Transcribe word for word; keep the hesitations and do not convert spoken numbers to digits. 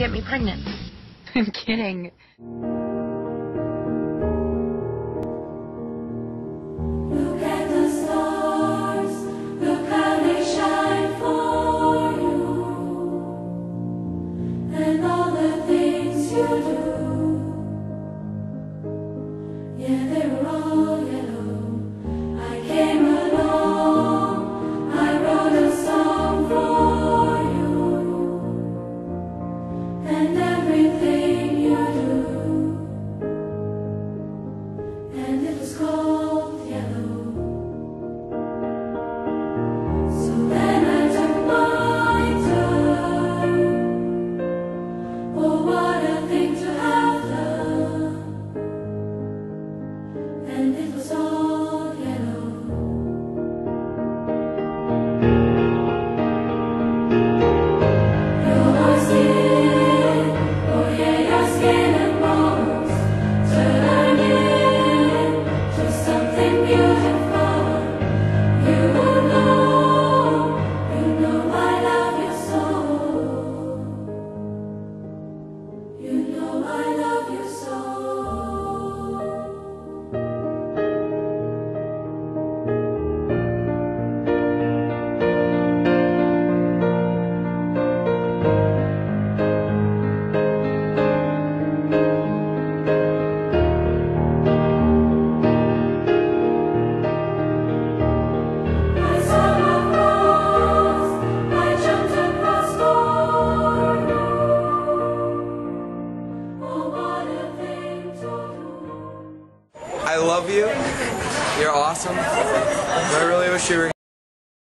get me pregnant. I'm kidding. Look at the stars, look how they shine for you, and all the things you do. Yeah, they were all yellow. I came along, I wrote a song for you, and everything you do, and it was called Yellow. So then I took my turn. Oh, what a thing to have done. And it was all yellow. Your skin, oh yeah, your skin and bones turn into something beautiful. You know, you know I love you so. You know I love you so. I saw my cross, I jumped across for you. Oh, what a thing to do. I love you. You're awesome. I really wish you were